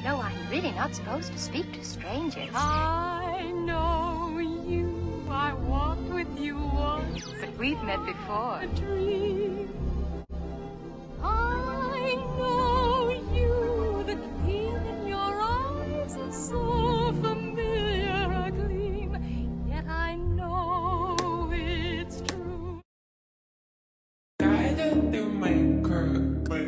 No, I'm really not supposed to speak to strangers. I know you, I walked with you once. But we've met before. A dream. I know you, the gleam in your eyes is so familiar a gleam, yet I know it's true. Guided through my curve.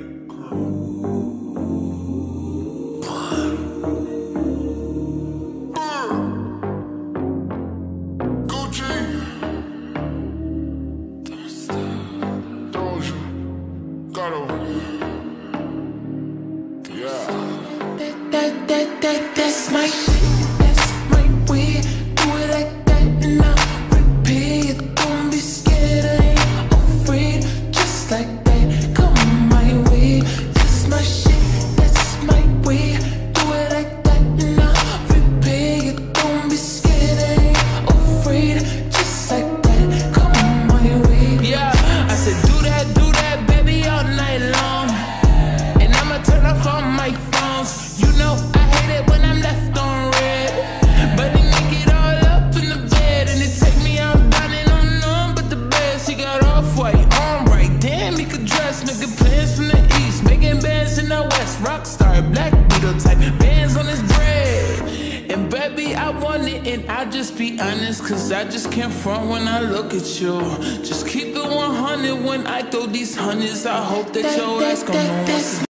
That's my shit, that's my way. Do it like that and I'll repeat. Don't be scared, I ain't afraid. Just like that, come my way. This is my shit, that's my way. Do it like that and I'll repeat. Don't be scared, I ain't afraid. Just like that, come my way. Yeah, I said do that, baby, all night long. And I'ma turn off all my phones. You know I hate it when I'm left on red, but they make it all up in the bed, and it take me out dining on none but the best. He got off-white on right, damn, he could dress, making plans from the east, making bands in the west, rockstar, black beetle type, bands on his bread. And baby, I want it, and I'll just be honest, cause I just can't front when I look at you. Just keep it 100 when I throw these hundreds. I hope that your ass gon' know what's